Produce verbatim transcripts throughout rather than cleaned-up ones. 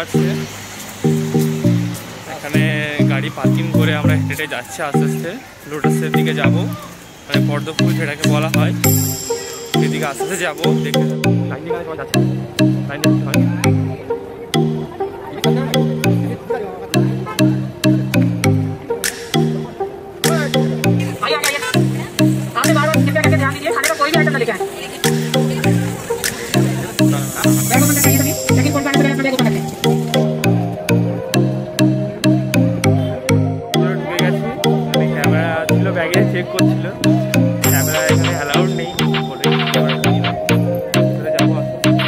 আসছে, এখানে গাড়ি পার্কিং করে আমরা হেঁটে যাচ্ছি আস্তে আস্তে লোটাসের দিকে যাব, মানে পদ্মফুল যেটাকে বলা হয় সেদিকে আস্তে আস্তে যাবো। দেখতে লাইন দিয়ে যাচ্ছে, লাইন দিতে হয়। ক্যামেরা ছিল ব্যাগে, চেক করছিল, ক্যামেরা এখানে অ্যালাউড নেই বলে যাবো।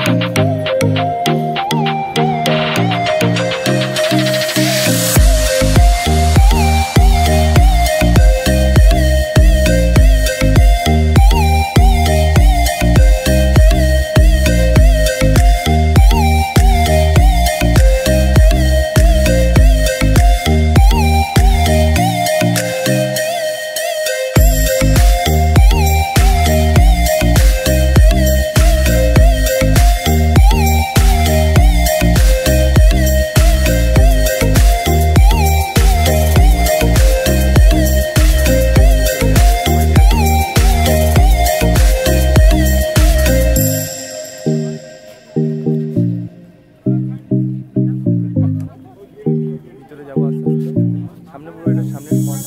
ভিতরে যাবো আস্তে আস্তে, সামনে পুরো এটা সামনে স্পট।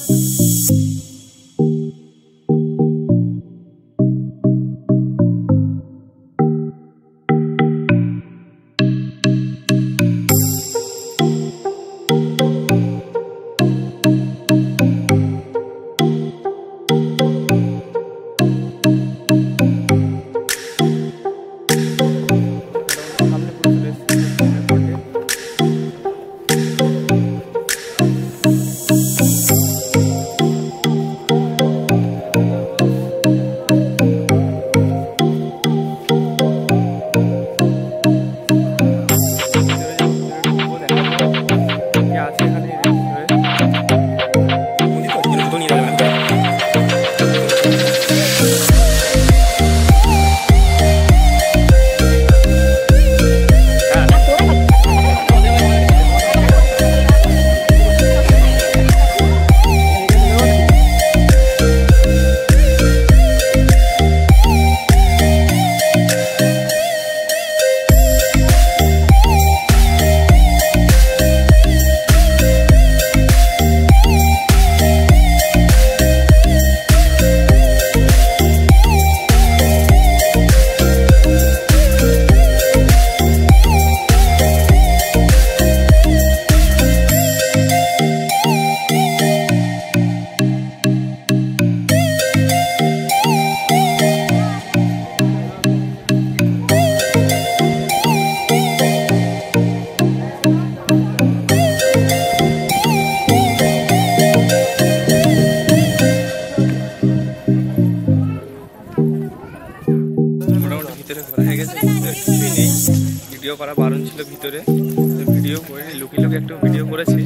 ভিতরে ঘোরা হয়ে গেছে, কিছুই নেই, ভিডিও করা বারণ ছিল ভিতরে, ভিডিও করে লুকিয়ে লুকিয়ে একটু ভিডিও করেছি।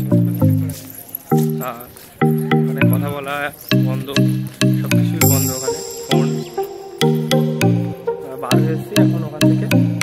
মানে কথা বলা বন্ধ, সব কিছুই বন্ধ, ওখানে ফোন বার হয়ে এসেছি এখন ওখান থেকে।